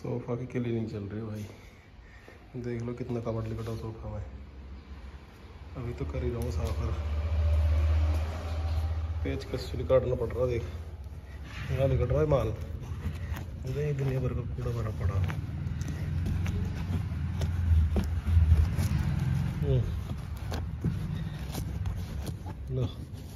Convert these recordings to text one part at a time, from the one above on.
Sofa की cleaning चल रही है भाई। देख लो कितना कवर लिकटा सोफ़ा में। अभी तो कर ही रहा हूँ साफ। पेच कस से काटना पड़ रहा। देख यहाँ लिकट रहा है माल। मुझे दुनिया भर का कूड़ा भरा पड़ा। लो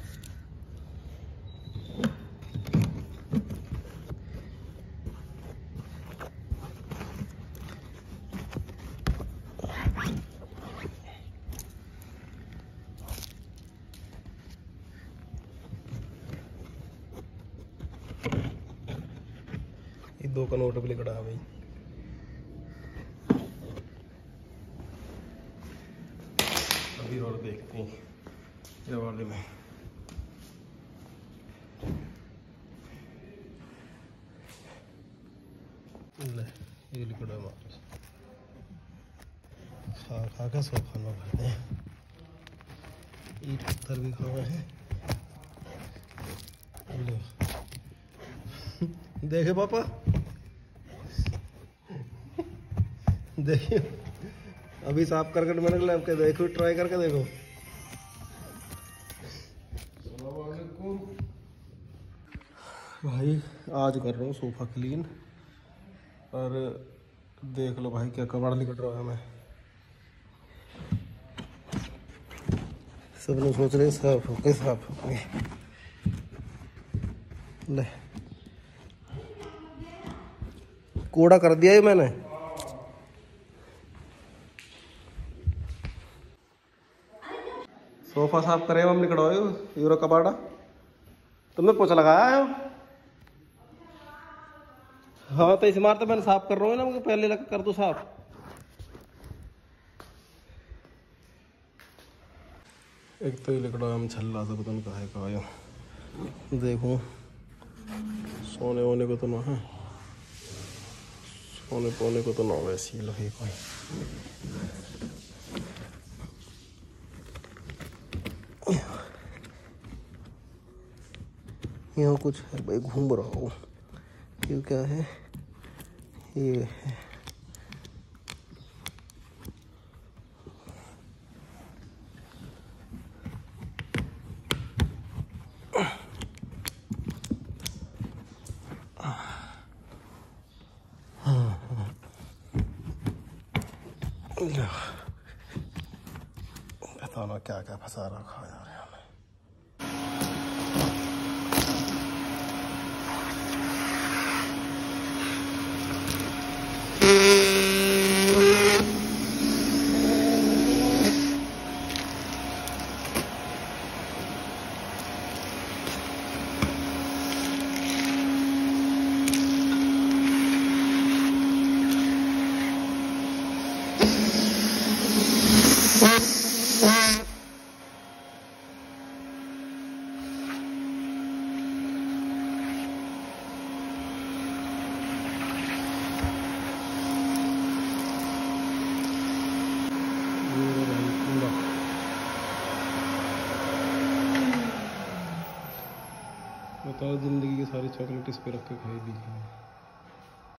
ये 2 का नोट भी लिकड़ा है भाई। अभी और देखते हैं ये वाले में। ले ये लिकड़ा है वापस। खा का सोफा ना भरते हैं। ईट पत्थर भी खाए हैं। देखे पापा देखिए अभी साफ करके मैंने लैब के देखो ट्राई करके देखो। भाई आज कर रहा हूँ सोफा क्लीन और देख लो भाई क्या कबाड़ निकल रहा है। मैं सब लोग सोच रहे साफ हो गए साफ हो गए। ले कूड़ा कर दिया है मैंने। सोफा साफ करे हम निकलवाए यूरो कबाड़ा। तुमने पोछा लगाया है? हाँ तो इस बार तो मैंने साफ कर रहा हूँ ना। मुझे पहले लगा कर दो साफ। एक तो ये लिकड़ा हम छल्ला था पता नहीं कहाँ का आया। देखो सोने वोने को तो ना है। सोने पोने को तो ना वैसी ही लगे कोई। यहाँ कुछ है भाई घूम रहा हूँ। ये क्या है? ये है पता ना क्या क्या फंसा रखा यार। बताओ जिंदगी की सारी चॉकलेट इस पे रख के खाई दी।